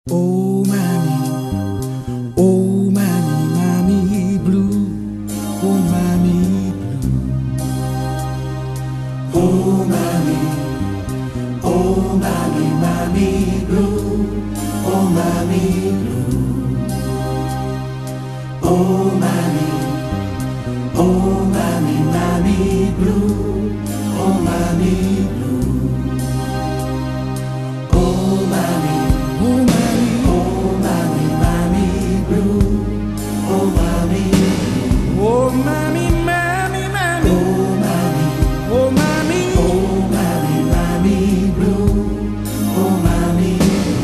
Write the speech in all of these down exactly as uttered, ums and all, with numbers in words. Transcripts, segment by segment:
Oh mommy, oh mommy, mommy blue, oh mommy blue. Oh mommy, oh mommy, mommy blue, oh mommy blue. Oh mommy, oh mommy, mommy blue, oh mommy blue. Oh mommy, oh mommy. Oh, mommy, mommy, mommy. Oh, mommy. Oh, mommy. Oh, mommy, mommy blue. Oh, mommy.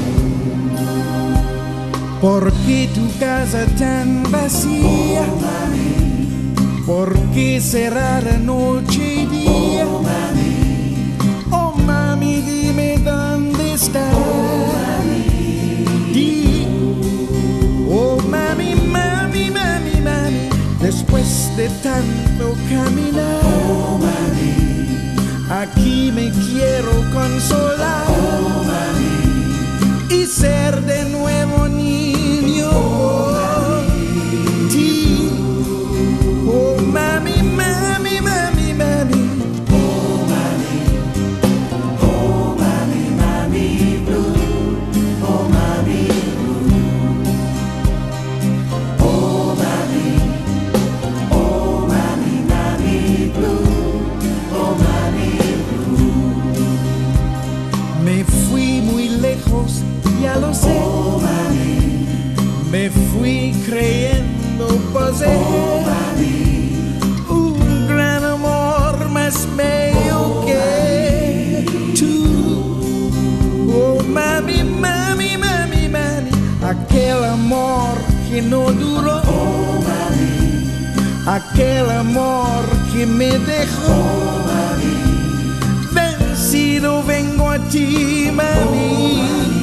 ¿Por qué tu casa tan vacía? Oh, mami. ¿Por qué cerrar noche y día? Oh, mami. Oh, mami, dime dónde estás. Oh, mami. Di. Oh, mami, mami, mami, mami. Después de tanto caminar, oh, mami, aquí me quiero consolar, oh, mami, y ser de nuevo niño. Oh, mami. Sí. Oh, mami, mami, mami, mami. Oh, mami. Oh, mami, mami blue. Oh, mami blue. Oh, mami. Me fui muy lejos, ya lo sé. Oh, mami. Me fui creyendo poseer, oh, mami, un gran amor más bello, oh, que mami, tú. Oh, mami, mami, mami, mami. Aquel amor que no duró, oh, mami. Aquel amor que me dejó, oh, mami. Vencido vengo a ti, mami. Oh, mami.